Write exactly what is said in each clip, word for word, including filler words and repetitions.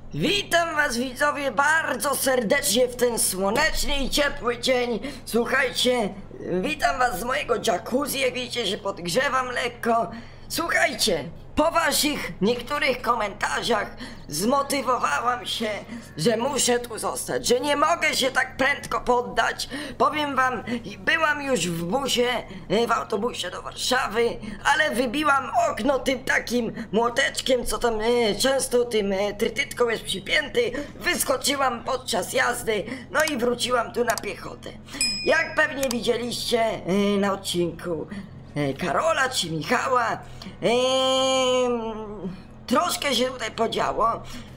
Witam was widzowie bardzo serdecznie w ten słoneczny i ciepły dzień. Słuchajcie, witam was z mojego jacuzzi, jak widzicie, że podgrzewam lekko. Słuchajcie, po waszych niektórych komentarzach zmotywowałam się, że muszę tu zostać, że nie mogę się tak prędko poddać. Powiem wam, byłam już w busie, w autobusie do Warszawy, ale wybiłam okno tym takim młoteczkiem, co tam e, często tym e, trytytką jest przypięty. Wyskoczyłam podczas jazdy, no i wróciłam tu na piechotę. Jak pewnie widzieliście e, na odcinku Karola czy Michała, eee, troszkę się tutaj podziało.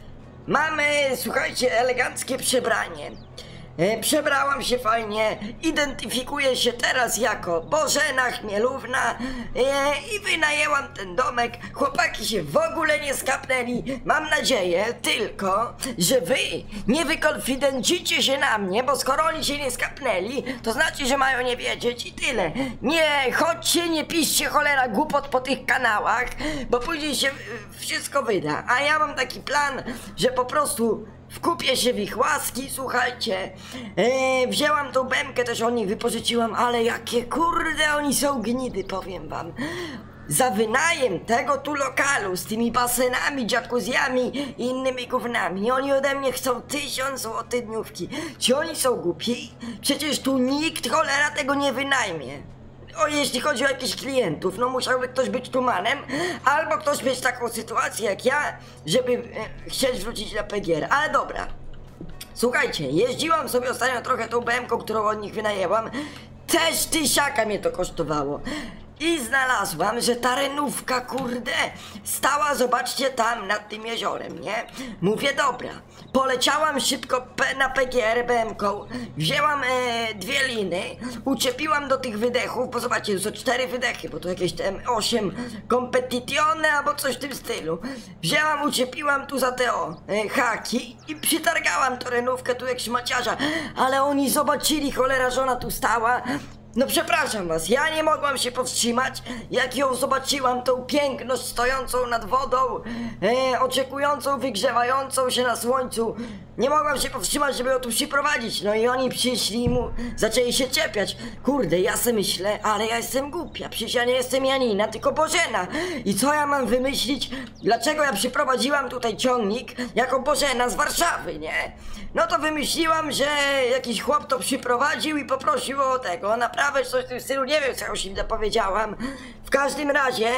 Mamy, słuchajcie, eleganckie przebranie. E, przebrałam się fajnie, identyfikuję się teraz jako Bożena Chmielówna e, i wynajęłam ten domek. Chłopaki się w ogóle nie skapnęli. Mam nadzieję tylko, że wy nie wykonfidencicie się na mnie, bo skoro oni się nie skapnęli, to znaczy, że mają nie wiedzieć i tyle. Nie chodźcie, nie piszcie cholera głupot po tych kanałach, bo później się wszystko wyda. A ja mam taki plan, że po prostu wkupię się w ich łaski, słuchajcie. Eee, wzięłam tą bębkę, też od nich wypożyczyłam, ale jakie kurde oni są gnidy, powiem wam. Za wynajem tego tu lokalu z tymi basenami, jacuzziami i innymi gównami oni ode mnie chcą tysiąc złotych dniówki. Czy oni są głupi? Przecież tu nikt cholera tego nie wynajmie. O, jeśli chodzi o jakichś klientów, no musiałby ktoś być tumanem, albo ktoś mieć taką sytuację jak ja, żeby e, chcieć wrócić na P G R. Ale dobra, słuchajcie, jeździłam sobie ostatnio trochę tą B M ką, którą od nich wynajęłam. Też tysiaka mnie to kosztowało. I znalazłam, że ta renówka, kurde, stała, zobaczcie, tam nad tym jeziorem, nie? Mówię, dobra, poleciałam szybko na P G R B M ką, wzięłam e, dwie liny, uczepiłam do tych wydechów, bo zobaczcie, to są cztery wydechy, bo to jakieś tam osiem competizione albo coś w tym stylu. Wzięłam, uczepiłam tu za te o, e, haki i przytargałam tą renówkę tu jak szmaciarza, ale oni zobaczyli, cholera, że ona tu stała. No przepraszam was, ja nie mogłam się powstrzymać, jak ją zobaczyłam, tą piękność stojącą nad wodą, e, oczekującą, wygrzewającą się na słońcu. Nie mogłam się powstrzymać, żeby ją tu przyprowadzić. No i oni przyszli i mu zaczęli się czepiać. Kurde, ja se myślę, ale ja jestem głupia, przecież ja nie jestem Janina, tylko Bożena. I co ja mam wymyślić? Dlaczego ja przyprowadziłam tutaj ciągnik jako Bożena z Warszawy, nie? No to wymyśliłam, że jakiś chłop to przyprowadził i poprosił o tego, o naprawę, coś w tym stylu, nie wiem co już im powiedziałam. W każdym razie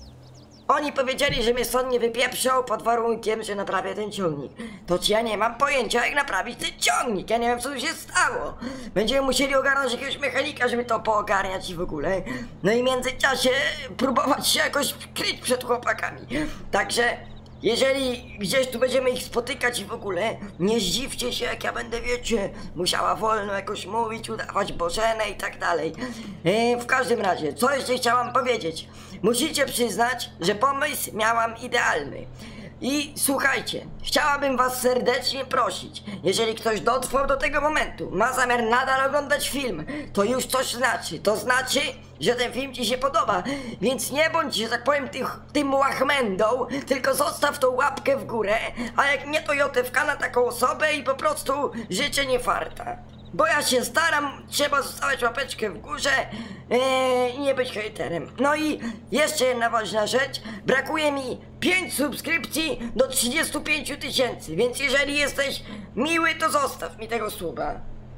oni powiedzieli, że mnie stąd nie wypieprzą pod warunkiem, że naprawię ten ciągnik. To ci ja nie mam pojęcia, jak naprawić ten ciągnik. Ja nie wiem, co tu się stało. Będziemy musieli ogarnąć jakiegoś mechanika, żeby to poogarniać i w ogóle. No i w międzyczasie próbować się jakoś kryć przed chłopakami. Także jeżeli gdzieś tu będziemy ich spotykać i w ogóle, nie zdziwcie się, jak ja będę, wiecie, musiała wolno jakoś mówić, udawać Bożenę i tak dalej. E, w każdym razie, co jeszcze chciałam powiedzieć? Musicie przyznać, że pomysł miałam idealny. I słuchajcie, chciałabym was serdecznie prosić, jeżeli ktoś dotrwał do tego momentu, ma zamiar nadal oglądać film, to już coś znaczy, to znaczy, że ten film ci się podoba, więc nie bądź, że tak powiem, tych, tym łachmędą, tylko zostaw tą łapkę w górę, a jak nie to jotewka na taką osobę i po prostu życzę nie farta. Bo ja się staram, trzeba zostawiać łapeczkę w górze ee, i nie być hejterem. No i jeszcze jedna ważna rzecz, brakuje mi pięć subskrypcji do trzydziestu pięciu tysięcy, więc jeżeli jesteś miły, to zostaw mi tego suba.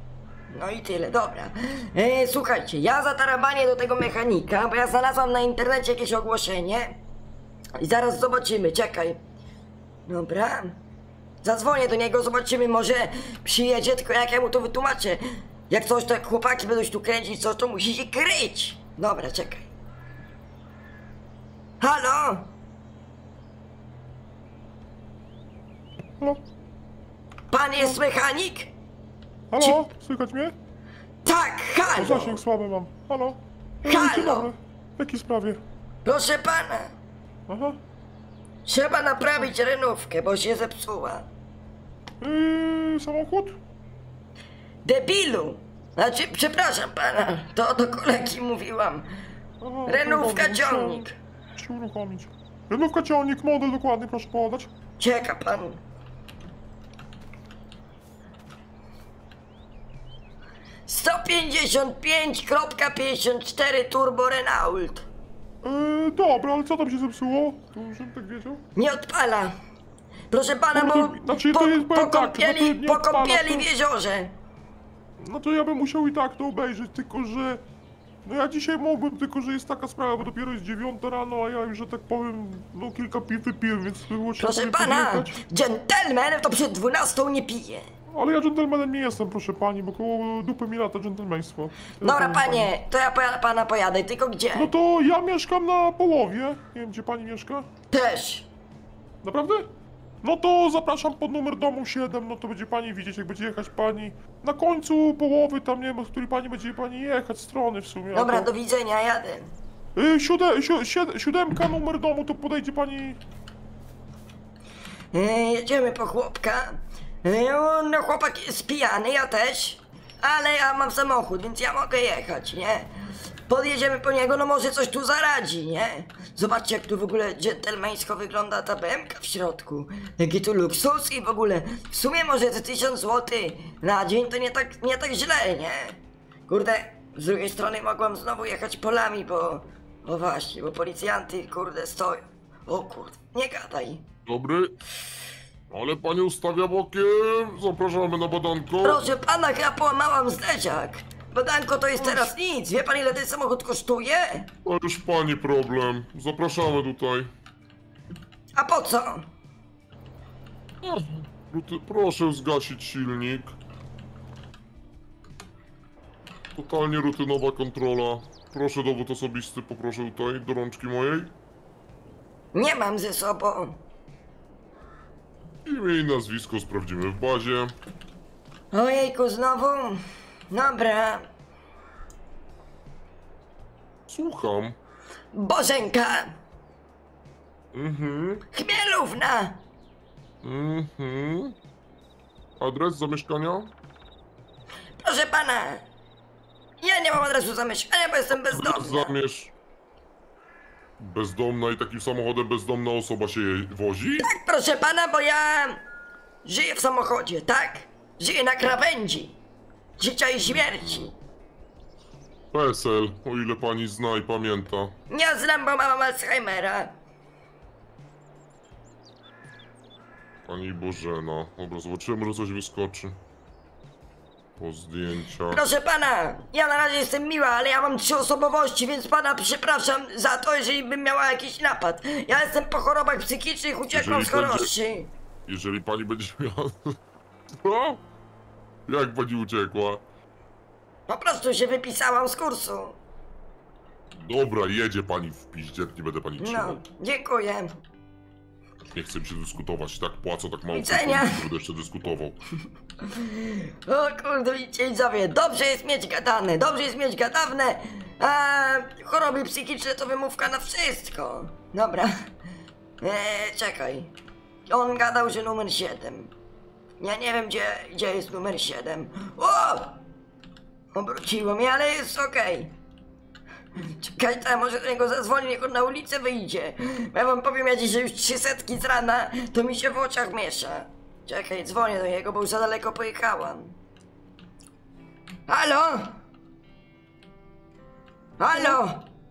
No i tyle, dobra. E, słuchajcie, ja zatarabanię do tego mechanika, bo ja znalazłam na internecie jakieś ogłoszenie i zaraz zobaczymy, czekaj. Dobra. Zadzwonię do niego, zobaczymy, może przyjedzie, tylko jak ja mu to wytłumaczę. Jak coś, to jak chłopaki będą się tu kręcić, coś, to musi się kryć. Dobra, czekaj. Halo? Halo? Pan jest mechanik? Halo? Czy... Słychać mnie? Tak, halo! Zasięg słaby mam. Halo? Halo? Dzień dobry. W jakiej sprawie? Proszę pana. Aha. Trzeba naprawić renówkę, bo się zepsuła. Yy, samochód? Debilu! Znaczy, przepraszam pana, to do kolegi mówiłam. Aha, Renówka, dobra, ciągnik. Muszę uruchomić. Renówka, ciągnik, model dokładny, proszę podać. Czeka pan. sto pięćdziesiąt pięć pięćdziesiąt cztery Turbo Renault. Eee, dobra, ale co tam się zepsuło? To żebym tak wiedział. Nie odpala. Proszę pana, No bo to- znaczy, po, to jest- po powiem tak, kąpieli, no to nie po odpala, kąpieli to- w jeziorze. No to ja bym musiał i tak to obejrzeć, tylko że... No ja dzisiaj mógłbym, tylko że jest taka sprawa, bo dopiero jest dziewiąta rano, a ja już, że tak powiem, no kilka piw wypiłem, więc było trzeba Proszę sobie pana, podjechać. dżentelmen to przed dwunastą nie pije. Ale ja dżentelmenem nie jestem, proszę pani, bo koło dupy mi lata dżentelmeństwo. Ja Dobra, powiem pani. panie, to ja poja pana pojadę, tylko gdzie? No to ja mieszkam na połowie. Nie wiem, gdzie pani mieszka. Też. Naprawdę? No to zapraszam pod numer domu siedem, no to będzie pani widzieć, jak będzie jechać pani na końcu połowy, tam nie wiem, od której pani będzie pani jechać, strony w sumie. a Dobra, to... do widzenia, jadę. Y, sióde, si, sied, siódemka numer domu, to podejdzie pani... E, jedziemy po chłopka. E, no chłopak jest pijany, ja też. Ale ja mam samochód, więc ja mogę jechać, nie? Podjedziemy po niego, no może coś tu zaradzi, nie? Zobaczcie, jak tu w ogóle dżentelmeńsko wygląda ta B M ka w środku. Jaki tu luksus i w ogóle. W sumie może te tysiąc złotych na dzień to nie tak, nie tak źle, nie? Kurde, z drugiej strony mogłam znowu jechać polami, bo... O właśnie, bo policjanty, kurde, stoją. O kurde, nie gadaj. Dobry. Ale pani ustawia bokiem. Zapraszamy na badanko. Proszę pana, ja połamałam zderzak. Badanko to jest teraz nic. Wie pan, ile ten samochód kosztuje? To już pani problem. Zapraszamy tutaj. A po co? Ruty- Proszę zgasić silnik. Totalnie rutynowa kontrola. Proszę dowód osobisty, poproszę tutaj, do rączki mojej. Nie mam ze sobą. Imię i nazwisko sprawdzimy w bazie. Ojejku, znowu? Dobra. Słucham. Bożenka. Mhm. Chmielówna. Mhm. Adres zamieszkania? Proszę pana. Ja nie mam adresu zamieszkania, bo jestem bezdomna. Zamierz... Bezdomna i takim samochodem bezdomna osoba się jej wozi? Tak, proszę pana, bo ja... żyję w samochodzie, tak? Żyję na krawędzi. Życia i śmierci. P S L, o ile pani zna i pamięta. Ja znam, bo mam Alzheimera. Pani Bożena. Dobra, zobaczymy, że coś wyskoczy. Po zdjęciach. Proszę pana, ja na razie jestem miła, ale ja mam trzy osobowości, więc pana przepraszam za to, jeżeli bym miała jakiś napad. Ja jestem po chorobach psychicznych, uciekłam z Jeżeli będzie- choroszy. Jeżeli pani będzie miała... Co? Jak pani uciekła? Po prostu się wypisałam z kursu. Dobra, jedzie pani w piździe, nie będę pani No, trzymał. dziękuję. Nie chcę mi się dyskutować, tak płacę, tak mało, Widzenia. nie będę jeszcze dyskutował. O kurde, widzicie widzowie, dobrze jest mieć gadane, dobrze jest mieć gadawne, a choroby psychiczne to wymówka na wszystko. Dobra, eee, czekaj, on gadał, że numer siedem. Ja nie wiem, gdzie, gdzie jest numer siedem. O! Obróciło mnie, ale jest okej. Czekaj, to ja może do niego zadzwonię, niech on na ulicę wyjdzie. Ja wam powiem, ja dzisiaj już trzy setki z rana, to mi się w oczach miesza. Czekaj, dzwonię do niego, bo już za daleko pojechałam. Halo? Halo?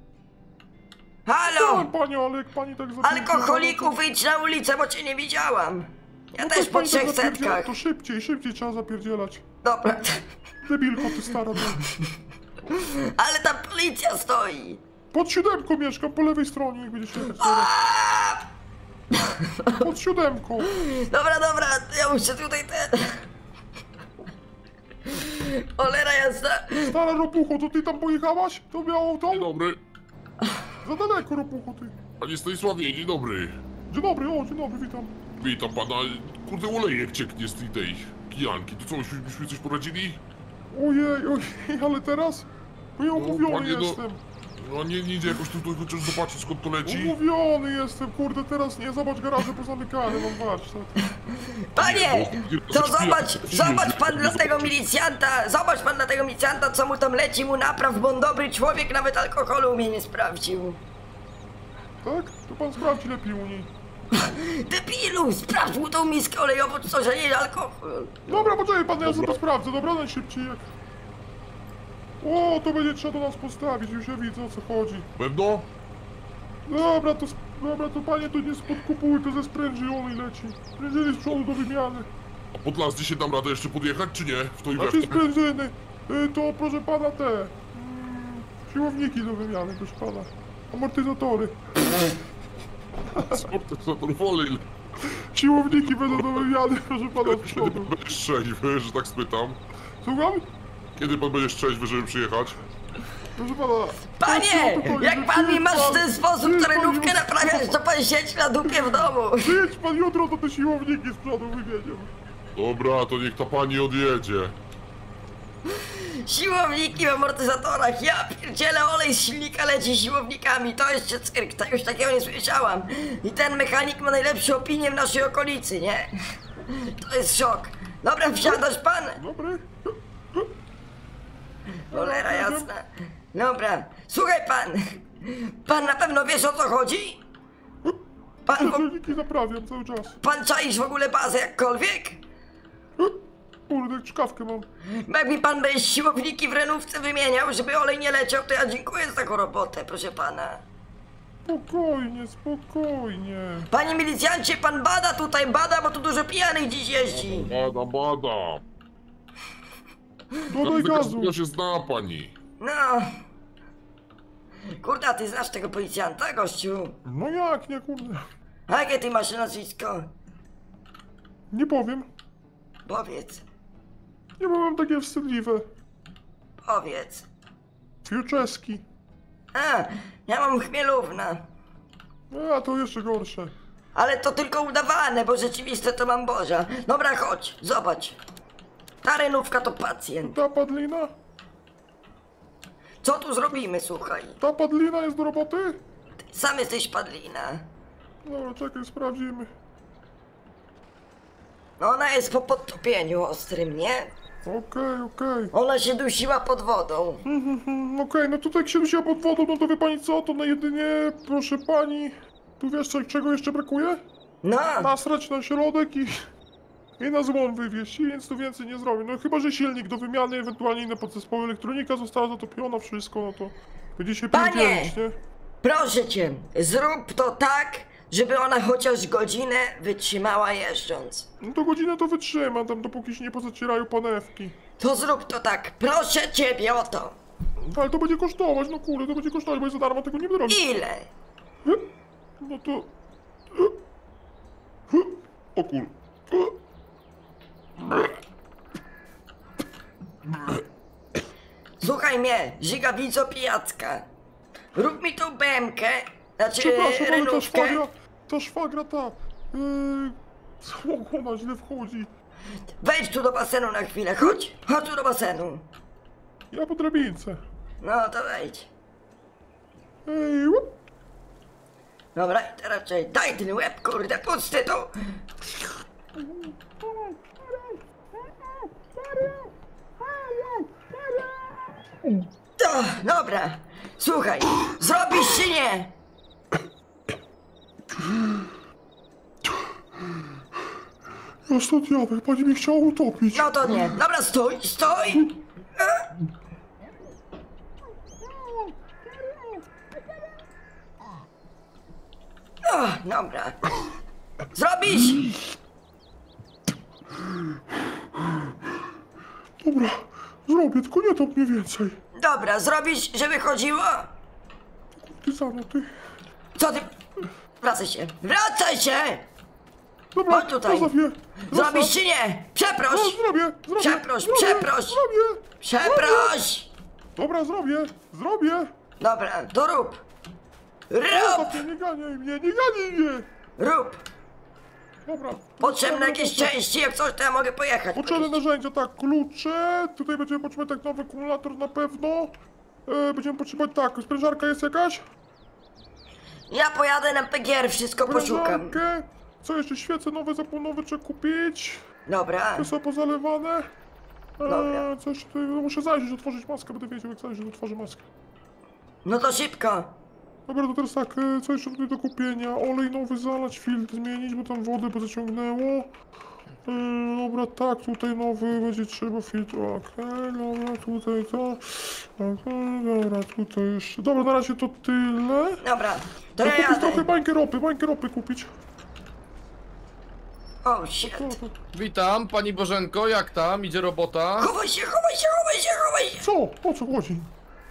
Halo? Chciałem pani, ale jak pani tak zapierdziela, Alkoholiku, wyjdź na ulicę, bo cię nie widziałam. Ja no to też jak po pani tak trzech zapierdziela, setkach. To szybciej, szybciej trzeba zapierdzielać. Dobra, Debilko ty stara. ty. ale tam policja stoi. Pod siódemką mieszkam, po lewej stronie, jak będziesz jechać. Dobra. Aaaa! Pod siódemką. Dobra, dobra, ja muszę tutaj ten... Cholera jasna. Stara ropucho, to ty tam pojechałaś? To miało Dzień to? dobry. Za daleko ropucho ty. Panie Stanisławie, dzień dobry. Dzień dobry, o dzień dobry, witam. Witam pana. Kurde, olejek cieknie z tej, tej kijanki. To co, myśmy, myśmy coś poradzili? Ojej, ojej, ale teraz? Bo ja umówiony panie, no- jestem. No nie, nie idzie jakoś tutaj chociaż zobaczyć skąd to leci. Umówiony jestem, kurde, teraz nie, zobacz garaże pozamykane, mam warsztat. Panie, Nie, to no, zobacz, przyjaciół, zobacz pan nie dla tego zobaczyć. milicjanta, zobacz pan dla tego milicjanta, co mu tam leci, mu napraw, bo on dobry człowiek, nawet alkoholu mnie nie sprawdził. Tak? To pan sprawdzi lepiej u niej. Debilu, sprawdź mu tą miskę olejową, czy coś, a nie alkohol. Dobra, poczekaj pan, ja Dobra. sobie to sprawdzę, dobra, najszybciej jak... O, to będzie trzeba do nas postawić, już ja widzę, o co chodzi. Pewno? Dobra, to, sp- dobra, to panie, to nie spod kopuły, to ze sprężyny leci. Sprężyny z przodu do wymiany. A pod las dzisiaj dam radę jeszcze podjechać, czy nie? W to i we Znaczy w to. sprężyny, y, to proszę pana te... Mm, siłowniki do wymiany, proszę pana. Amortyzatory. Amortyzatorów olej. Siłowniki będą do wymiany, proszę pana, z Kiedy przodu. pan będziesz trzeźwy, że tak spytam? Słucham? Kiedy pan będziesz trzeźwy, żeby przyjechać? Proszę pana... Panie! spokojnie, Jak pan mi masz w ten sposób przyjedź pan terenówkę jutro. naprawiać, to pan siedź na dupie w domu! Przyjedź pan jutro, to te siłowniki z przodu wymienią. Dobra, to niech ta pani odjedzie. Siłowniki w amortyzatorach, ja pierdzielę, olej z silnika leci siłownikami, to jeszcze cyrk, to już takiego nie słyszałam. I ten mechanik ma najlepsze opinie w naszej okolicy, nie? To jest szok. Dobra, wsiadasz pan? Dobry? Cholera jasna. Dobra, słuchaj pan. Pan na pewno wiesz, o co chodzi? Pan, Silniki naprawiam cały czas. pan czaisz w ogóle bazę jakkolwiek? Kurde, jak czkawkę mam. Bo jak mi pan będzie siłowniki w renówce wymieniał, żeby olej nie leciał, to ja dziękuję za taką robotę, proszę pana. Spokojnie, spokojnie. Panie milicjancie, pan bada tutaj, bada, bo tu dużo pijanych dziś jeździ. Bada, bada. Dodaj gazu. Ja się zna pani. No. Kurde, a ty znasz tego policjanta, gościu? No jak, nie kurde. A jakie ty masz nazwisko? Nie powiem. Powiedz, Nie byłem takie wstydliwe. powiedz. Fiuczeski. A, ja mam Chmielówna. A, to jeszcze gorsze. Ale to tylko udawane, bo rzeczywiste to mam Boża. Dobra, chodź, zobacz. Ta renówka to pacjent. Ta padlina? Co tu zrobimy, słuchaj? Ta padlina jest do roboty? Sam jesteś padlina. Dobra, czekaj, sprawdzimy. No ona jest po podtopieniu ostrym, nie? Okej, okej. Ona się dusiła pod wodą. Mhm, Okej, no tutaj jak się wzięła pod wodą, no to wie pani co, to na jedynie, proszę pani... Tu wiesz co, czego jeszcze brakuje? No, Nasrać na środek i... I na złom wywieźć, i nic tu więcej nie zrobię. No chyba, że silnik do wymiany, ewentualnie inne podzespoły, elektronika została zatopiona, wszystko, no to... Będzie się Panie! pierdzielić, nie? proszę cię, zrób to tak, żeby ona chociaż godzinę wytrzymała jeżdżąc. No to godzinę to wytrzymam, tam dopóki się nie pozacierają panewki. To zrób to tak, proszę ciebie o to. Ale to będzie kosztować, no kurde, to będzie kosztować, bo ja za darmo tego nie będę robić. Ile? No to... O kur... Słuchaj mnie, żygawico pijacka. Rób mi tą bemkę, znaczy Przepraszam, ale ta renówkę. szwagra, ta szwagra ta... Yy, co ona źle wchodzi? Wejdź tu do basenu na chwilę, chodź. Chodź tu do basenu. Ja po drabince. No to wejdź. Ej, łup. Dobra, i teraz czekaj, daj ten łeb, kurde, pusty tu. O, dobra, słuchaj, zrobisz czy nie? Ja stąd jadę, pani mnie chciała utopić. No to nie, dobra, stój, stój. E? O, dobra. Zrobisz? Dobra, zrobię, tylko nie top mnie więcej. Dobra, zrobisz, żeby chodziło? Ty zano, ty. Co ty? Wracaj się, wracaj się! Dobra, Chodź tutaj. zostaw je. Zrobisz czy nie? Przeproś! No, zrobię, zrobię. Przeproś, zrobię, przeproś. Zrobię. Przeproś! Dobra, zrobię, zrobię. Dobra, to rób. Rób! Zostaw mnie, nie ganiaj mnie, nie ganiaj mnie. Rób! Dobra. Potrzebne Dobra, jakieś dobra. części, jak coś to ja mogę pojechać. Potrzebne narzędzia, tak, klucze, tutaj będziemy potrzebować tak nowy akumulator na pewno. E, będziemy potrzebować tak, sprężarka jest jakaś? Ja pojadę na P G R, wszystko poszukam. Sprężarkę. Co jeszcze, świece nowe, zapłonowe trzeba kupić. Dobra, Te są pozalewane. E, Dobra. co jeszcze tutaj, no muszę zajrzeć, otworzyć maskę, będę wiedział jak zajrzeć, otworzę maskę. no to szybko. Dobra, to teraz tak, e, co jeszcze tutaj do kupienia? Olej nowy zalać, filtr zmienić, bo tam wody pozaciągnęło. E, dobra, tak, tutaj nowy będzie trzeba filtr, okej, dobra, tutaj to, okej, dobra, tutaj jeszcze, dobra, na razie to tyle. Dobra, to Ja ja kupić jadę. trochę bańkę ropy, bańkę ropy kupić. O, shit. Witam, pani Bożenko, jak tam? Idzie robota? Chowaj się, chowaj się, chowaj się, chowaj się. Co? O co chodzi?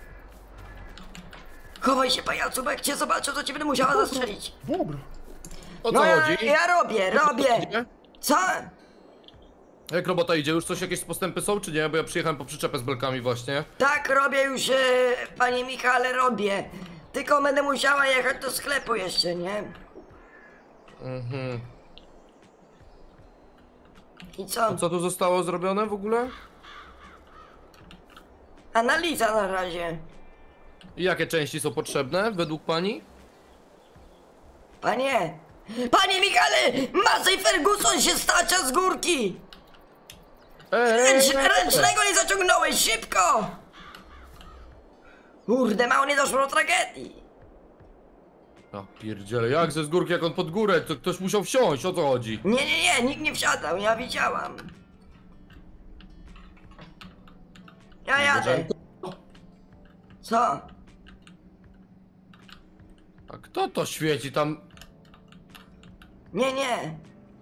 Chowaj się, pajacu, bo jak cię zobaczę, to cię będę musiała zastrzelić. Dobra. O co No ja, chodzi? ja robię, robię. Idzie? Co? Jak robota idzie? Już coś, jakieś postępy są, czy nie? Bo ja przyjechałem po przyczepę z belkami właśnie. Tak, robię już, e, panie Michale, robię. Tylko będę musiała jechać do sklepu jeszcze, nie? Mhm. I co? A co tu zostało zrobione w ogóle? Analiza na razie. I jakie części są potrzebne według pani? Panie! Panie Michale! Massey Ferguson się stacza z górki! Ręcz, ręcznego nie zaciągnąłeś, szybko! Kurde, mało nie doszło do tragedii. A pierdziele, jak ze z górki, jak on pod górę? To ktoś musiał wsiąść, o co chodzi? Nie, nie, nie, nikt nie wsiadał, ja widziałam. Ja jadę. Co? A kto to świeci tam? Nie, nie.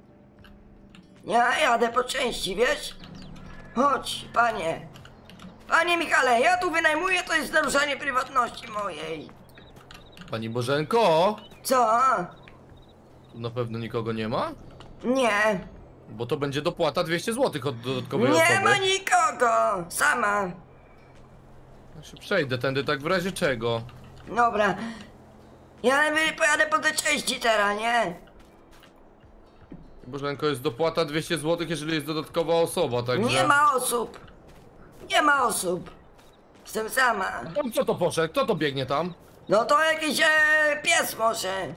Ja jadę po części, wiesz? Chodź, panie. Panie Michale, ja tu wynajmuję, to jest naruszanie prywatności mojej. Pani Bożenko? Co? Tu na pewno nikogo nie ma? Nie. Bo to będzie dopłata dwieście złotych od dodatkowej Nie osoby. ma nikogo! Sama! Ja się przejdę tędy tak w razie czego. Dobra. Ja najwyżej pojadę po te części teraz, nie? Bożenko, jest dopłata dwieście złotych, jeżeli jest dodatkowa osoba, także... Nie ma osób! Nie ma osób! Jestem sama. Tam co to poszedł? Kto to biegnie tam? No to jakiś e, pies może.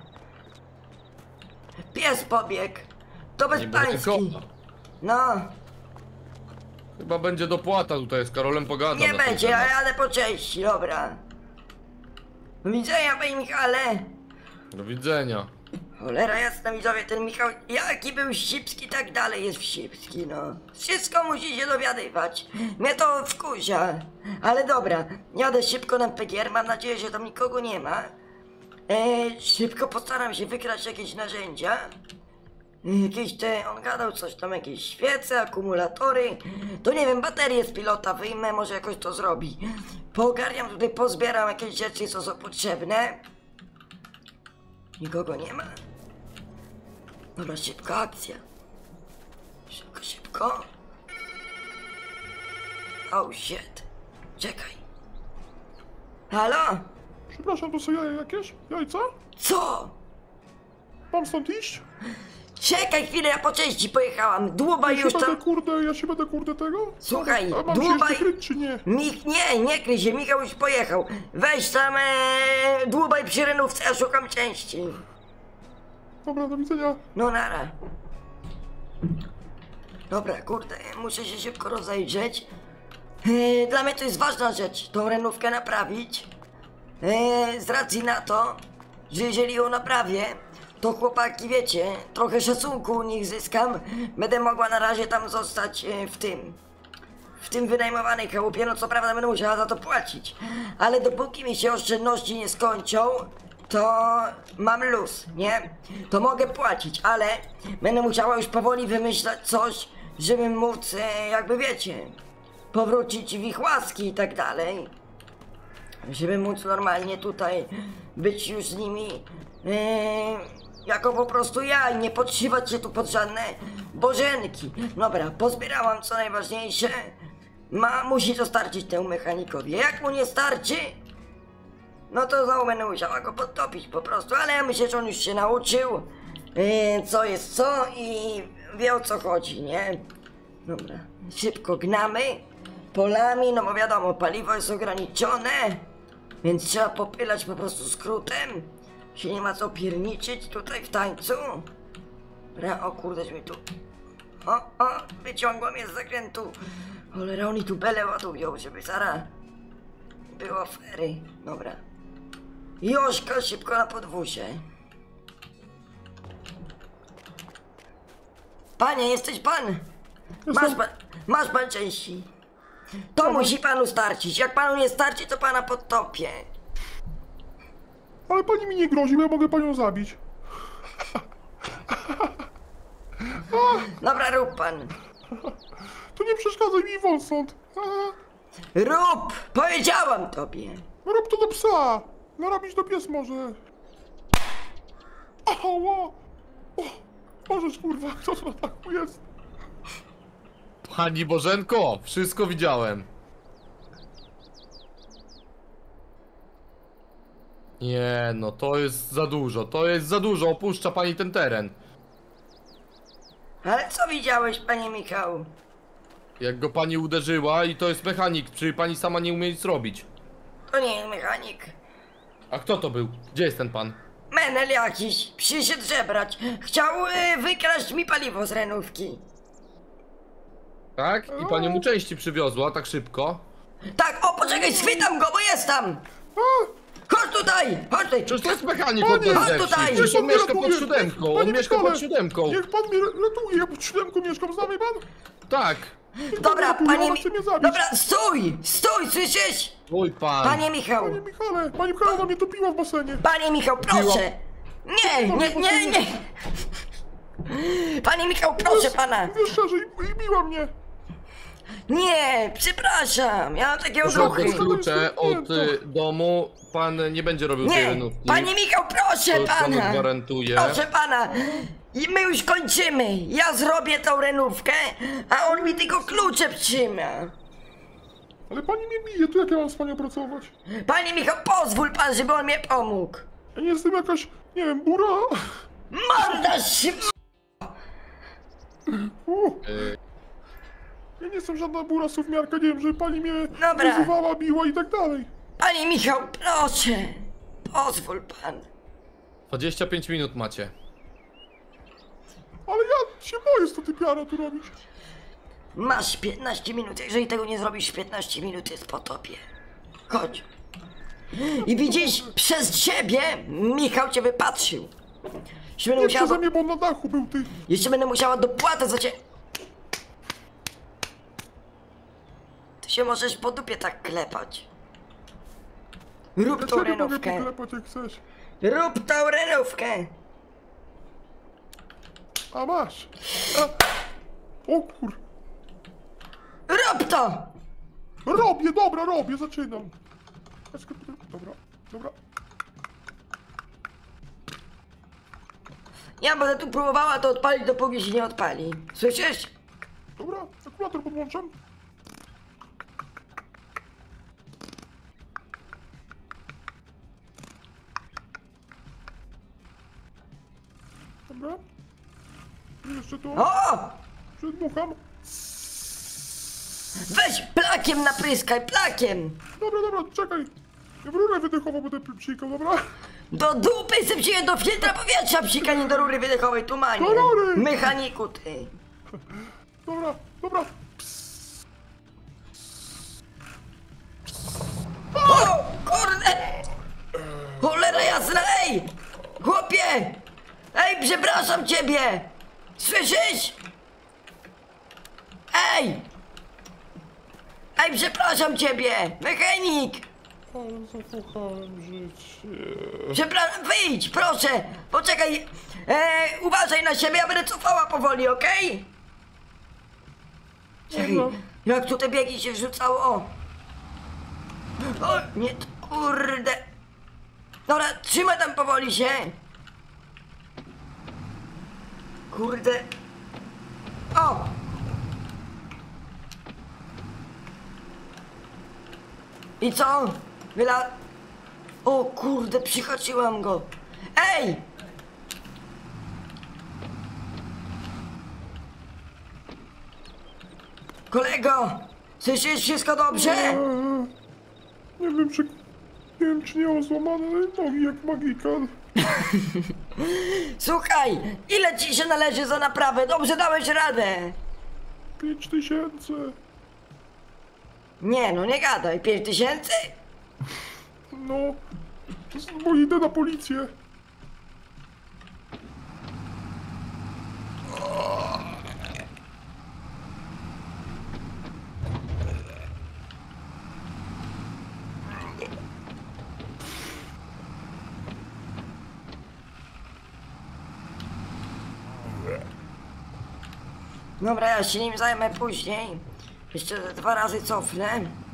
Pies pobiegł. To Nie bezpański. Bożenko. No, Chyba będzie dopłata tutaj, z Karolem pogadam. nie na ten będzie, ja temat. jadę po części, dobra. Do widzenia, panie Michale. Do widzenia. Cholera jasna, widzowie, ten Michał, jaki był wścibski, tak dalej jest wścibski, no. Wszystko musi się dowiadywać. Mnie to wkurza. Ale dobra, jadę szybko na P G R, mam nadzieję, że tam nikogo nie ma. E, szybko postaram się wykraść jakieś narzędzia. E, Jakieś te, on gadał coś tam, jakieś świece, akumulatory. To nie wiem, baterie z pilota wyjmę, może jakoś to zrobi. Poogarniam tutaj, pozbieram jakieś rzeczy, co są potrzebne. Nikogo nie ma. Dobra, szybko, akcja. Szybko, szybko. Oh shit. Czekaj. Halo? Przepraszam, to są jaja jakieś? Jajca? Co? Mam stąd iść? Czekaj chwilę, ja po części pojechałam. Dłubaj Ja już się tam... będę, kurde, ja się będę, kurde, tego? Słuchaj, A mam się dłubaj... jeszcze kryć, czy nie? Mik... Nie, nie kryj się, Michał już pojechał. Weź tam, ee, dłubaj przy renówce, ja szukam części. Dobra, do widzenia. No nara. Dobra, kurde, muszę się szybko rozejrzeć. E, Dla mnie to jest ważna rzecz, tą renówkę naprawić. E, Z racji na to, że jeżeli ją naprawię, to chłopaki, wiecie, trochę szacunku u nich zyskam. Będę mogła na razie tam zostać e, w tym. W tym wynajmowanej chałupie, no co prawda będę musiała za to płacić. Ale dopóki mi się oszczędności nie skończą, to mam luz, nie? To mogę płacić, ale będę musiała już powoli wymyślać coś, żeby móc, e, jakby wiecie, powrócić w ich łaski i tak dalej. Żeby móc normalnie tutaj być już z nimi e, jako po prostu ja i nie podszywać się tu pod żadne bożenki. Dobra, pozbierałam co najważniejsze. Ma, musi to starczyć temu mechanikowi. Jak mu nie starczy, no to znowu będę musiała go podtopić po prostu, ale ja myślę, że on już się nauczył, yy, co jest co i wie, o co chodzi, nie? Dobra, szybko gnamy polami, no bo wiadomo, paliwo jest ograniczone, więc trzeba popylać po prostu skrótem. Się nie ma co pierniczyć tutaj w tańcu. Dobra, o kurde, mi tu... O, o, wyciągło mnie z zakrętu. Cholera, oni tu belę ładują, żeby zaraz było fery. Dobra. Joszka, szybko na podwórze. Panie, jesteś pan? Masz pan, masz pan części. To musi panu starczyć. Jak panu nie starczy, to pana podtopię. Ale pani mi nie grozi, bo ja mogę panią zabić. Dobra, rób pan. To nie przeszkadzaj mi, wąt stąd. A, Rób! Powiedziałam tobie. no rób to do psa. Narobić to pies może. Ała! O, możesz kurwa, kto to na taku jest? Pani Bożenko, wszystko widziałem. Nie, no to jest za dużo, to jest za dużo, opuszcza pani ten teren. Ale co widziałeś, panie Michał? Jak go pani uderzyła i to jest mechanik, czyli pani sama nie umie nic robić. To nie jest mechanik. A kto to był? Gdzie jest ten pan? Menel jakiś. Przyszedł żebrać. Chciał y, wykraść mi paliwo z renówki. Tak? I pani mu części przywiozła tak szybko? Tak, o poczekaj, schwytam go, bo jest tam. Chodź tutaj, chodź tutaj. Przecież to jest mechanik Panie, od nas chodź lepszy. tutaj. Przecież on Niech mieszka pan pod mnie siódemką, ratuje. on Panie mieszka Michale, pod siódemką. Niech pan mnie ratuje, ja pod siódemką mieszkam, zna mnie pan? Tak. Dobra, ratuje, panie ona Mi... chce mnie zabić. Dobra, stój, stój, słyszysz? Mój pan. Panie Michał, Panie Michale, pani Michała mnie topiła w basenie. panie Michał, proszę. Nie, nie, nie, nie. Panie Michał, proszę pana. Wiesz szczerze, i, i biła mnie. Nie, przepraszam, ja mam takie odruchy. Żadne klucze od y, domu pan nie będzie robił tej Nie, renówki. panie Michał, proszę To panu pana. gwarantuję. Proszę pana. I my już kończymy. Ja zrobię tą renówkę, a on mi tylko klucze trzyma. Ale pani mnie bije, to jak ja mam z panią pracować? Panie Michał, pozwól pan, żeby on mnie pomógł. Ja nie jestem jakaś, nie wiem, bura. Morda się... U, Y, ja nie jestem żadna bura sówmiarka, nie wiem, że pani mnie Dobra. wyzywała, biła i tak dalej. Panie Michał, proszę. Pozwól pan. dwadzieścia pięć minut macie. Ale ja się boję, co ty piara tu robisz. Masz piętnaście minut. Jeżeli tego nie zrobisz w piętnaście minut, jest po tobie. Chodź. I widzisz, przez ciebie Michał cię wypatrzył. Jeszcze będę Nie musiała, przeze do... mnie, bo on na dachu był, ty. Jeszcze będę musiała dopłatę za cię. Ty się możesz po dupie tak klepać. Rób Ja tą ciebie mogę renówkę. poklepać jak chcesz. Rób tą renówkę. A masz. A. O kur... Rób to. Robię, dobra, robię, zaczynam. Dobra, dobra. Ja będę tu próbowała to odpalić, dopóki się nie odpali. Słyszysz? Dobra, akumulator podłączam. Dobra. I jeszcze to. O! Przedmucham. Weź plakiem napryskaj, plakiem. Dobra, dobra, czekaj. W rurę wydechową będę psikał, dobra? Do dupy chcę przyjść do filtra powietrza, psika, nie do rury wydechowej, tumanie. Do rury! Mechaniku ty. Dobra, dobra. O, kurde! Cholera jasna, ej! Chłopie! Ej, przepraszam ciebie! Słyszysz? Ej! Ej, przepraszam ciebie! Mechanik! Ale zakochałem życie. Przepraszam, wyjdź, proszę! Poczekaj! E, uważaj na siebie, ja będę cofała powoli, okej? Czekaj, Dobra. jak tu te biegi się wrzucało, o! O, nie, kurde! Dobra, trzymaj tam powoli się! Kurde! O! I co? Wyla... O kurde, przyhaczyłam go! Ej! Kolego! Słyszysz wszystko dobrze? Eee, nie wiem, czy... Nie wiem, czy nie mam złamane nogi jak magika. Słuchaj! Ile ci się należy za naprawę? Dobrze dałeś radę! Pięć tysięcy. Nie no, nie gadaj. Pięć tysięcy? No, to z- bo idę na policję. Dobra, ja się nim zajmę później. Jeszcze dwa razy cofnę.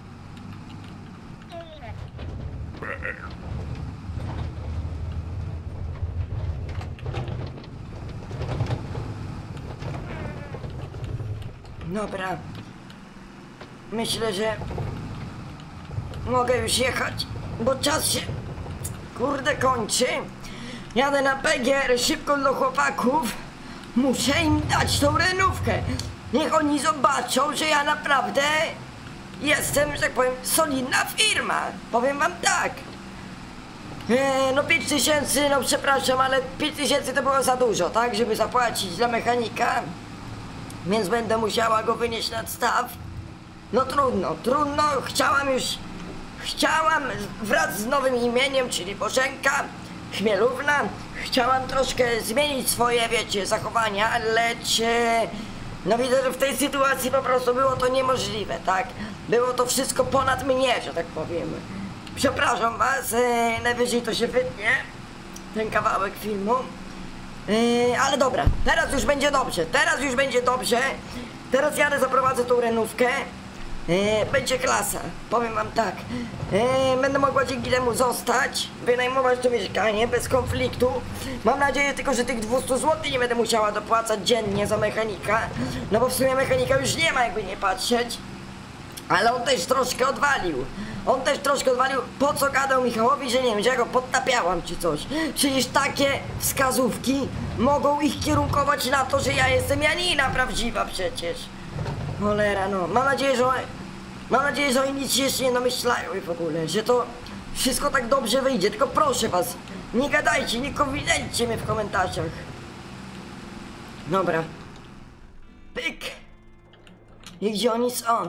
Dobra. Myślę, że mogę już jechać, bo czas się kurde kończy. Jadę na P G R szybko do chłopaków. Muszę im dać tą renówkę. Niech oni zobaczą, że ja naprawdę jestem, że tak powiem, solidna firma. Powiem wam tak. Eee, no pięć tysięcy, no przepraszam, ale pięć tysięcy to było za dużo, tak? Żeby zapłacić dla mechanika. Więc będę musiała go wynieść nad staw. No trudno, trudno. Chciałam już... Chciałam wraz z nowym imieniem, czyli Bożenka Chmielówna, chciałam troszkę zmienić swoje, wiecie, zachowania, lecz... e, No widzę, że w tej sytuacji po prostu było to niemożliwe, tak? Było to wszystko ponad mnie, że tak powiem. Przepraszam was, e, najwyżej to się wytnie, ten kawałek filmu. E, ale dobra, teraz już będzie dobrze, teraz już będzie dobrze. Teraz jadę, zaprowadzę tą renówkę. E, będzie klasa, powiem wam tak. E, będę mogła dzięki temu zostać, wynajmować to mieszkanie bez konfliktu. Mam nadzieję tylko, że tych dwieście złotych nie będę musiała dopłacać dziennie za mechanika. No bo w sumie mechanika już nie ma, jakby nie patrzeć. Ale on też troszkę odwalił. On też troszkę odwalił. Po co gadał Michałowi, że nie wiem, że ja go podtapiałam czy coś. Przecież takie wskazówki mogą ich kierunkować na to, że ja jestem Janina prawdziwa przecież. Cholera, no. Mam nadzieję, że... Mam nadzieję, że oni nic się jeszcze nie namyślają i w ogóle, że to wszystko tak dobrze wyjdzie. Tylko proszę was, nie gadajcie, nie konfidencie mnie w komentarzach. Dobra. Pyk. I gdzie oni są?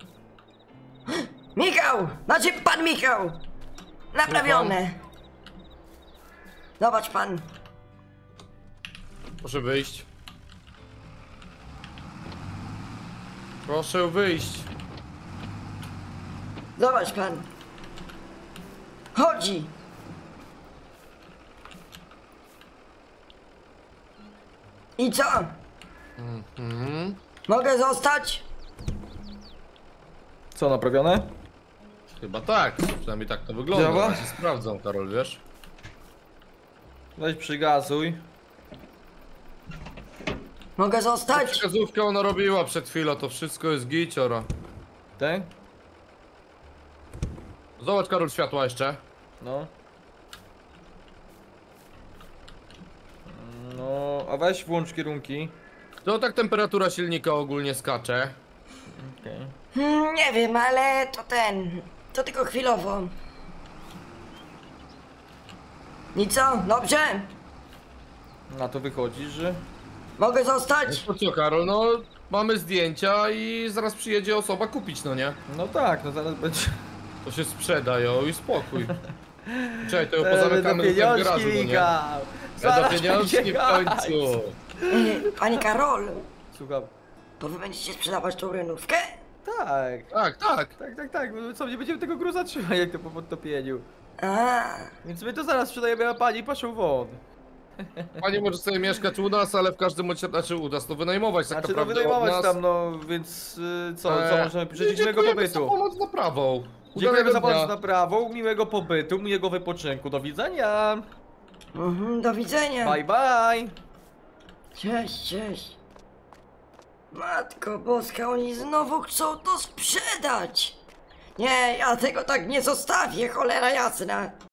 Michał! Znaczy pan Michał! Naprawione. Zobacz pan. Proszę wyjść. Proszę wyjść. Zobacz pan. Chodzi. I co? Mhm. Mogę zostać? Co, naprawione? Chyba tak, przynajmniej tak to wygląda. Działa? Ja się sprawdzam, Karol, wiesz? Weź przygazuj. Mogę zostać? Wskazówkę ona robiła przed chwilą, to wszystko jest giciora. Ten? Zobacz, Karol, światła jeszcze. No. No, a weź włącz kierunki. To tak temperatura silnika ogólnie skacze. Okej. Hmm, nie wiem, ale to ten... To tylko chwilowo. I co? Dobrze? Na to wychodzi, że... Mogę zostać? To co, Karol, no mamy zdjęcia i zaraz przyjedzie osoba kupić, no nie? No tak, no zaraz będzie... To się sprzeda, jo, i spokój. Czekaj, to ją Eee, pozamykamy do tutaj w garażu, pieniążki, no nie? Michał! Ja do Zaraz pieniążki będzie w hajs. końcu. Yy, Pani Karol, Słucham. to wy będziecie sprzedawać tą renówkę? Tak. Tak, tak. Tak, tak, tak. No co, nie będziemy tego gruza trzymać jak to po podtopieniu. A, Więc my to zaraz sprzedajemy, a pani poszł won. Pani może sobie mieszkać u nas, ale w każdym bądź znaczy u nas to wynajmować tak Znaczy no naprawdę od wynajmować nas. tam, no więc y, co, co Eee, możemy życzyć miłego dziękujemy za pobytu. pomoc naprawą. Dziękujemy za Udanego pomoc dnia. naprawą, miłego pobytu, miłego wypoczynku, do widzenia! mhm, do widzenia. Bye bye! Cześć, cześć. Matko boska, oni znowu chcą to sprzedać. Nie, ja tego tak nie zostawię, cholera jasna.